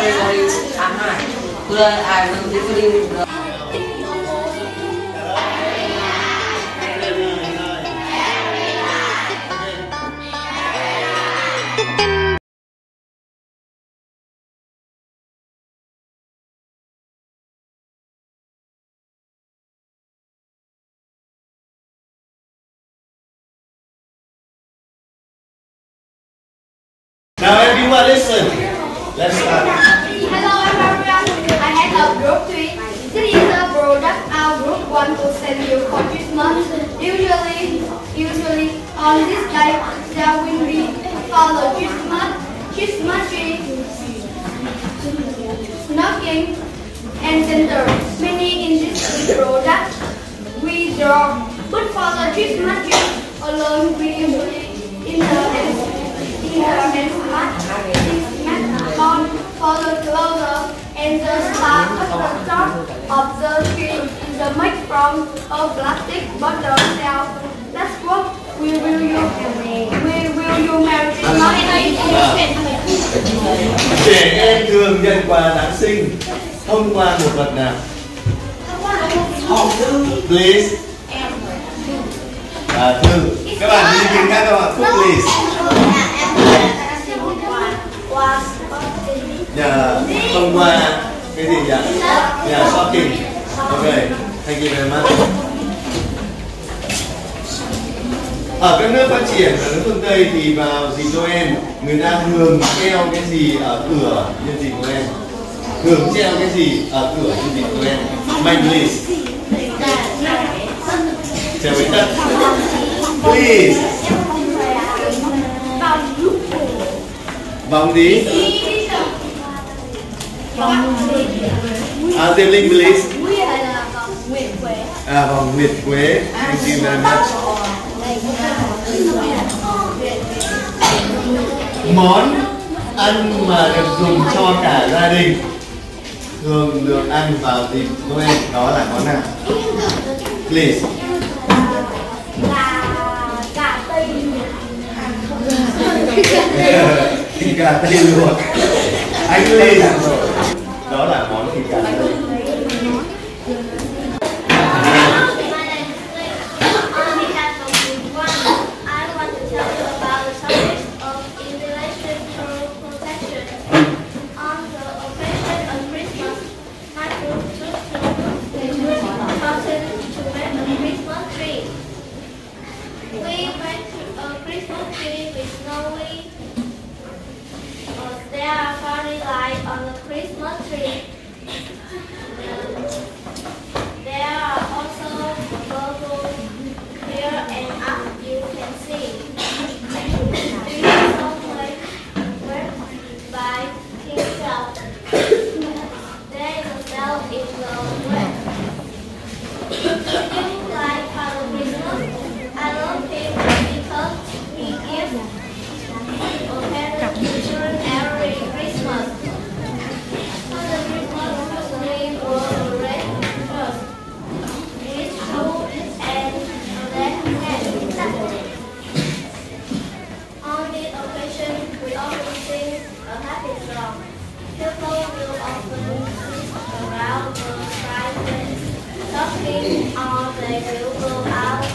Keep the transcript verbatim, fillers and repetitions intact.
Now everyone listen. Let's start. Hello everyone. I have a group three. This is a product our group want to send you for Christmas. Usually, usually on this day there will be for the Christmas, Christmas tree, knocking, and center. Many in this product we draw, but for the Christmas tree alone we usually in the hand. And smart on for the closer and the star at the top of the tree is a made from a plastic bottle cell. That's what we will use. We will use Merry Christmas. Trẻ em thường nhận quà Giáng sinh thông qua một vật nào? Hòm thư. Please. À, thư. Các bạn đi tìm khác không ạ? Please. Nhà thông qua cái gì nhỉ? Nhà shopping. Ok, thank you very much. Ở các nước phát triển, ở nước phương Tây thì vào dịp Noel người ta thường treo cái gì ở cửa nhân dịp Noel? Thường treo cái gì ở cửa nhân dịp Noel? Mạnh please. Treo với tất. Please. Vòng gì? À, Diệp Linh please. À, vòng nguyệt quế. Thank you very much. Món ăn mà được dùng cho cả gia đình thường được ăn vào dịp Noel đó là món nào? Please. Thịt gà tây luộc. Anh please. Đó là món thịt gà tây. Or they will go out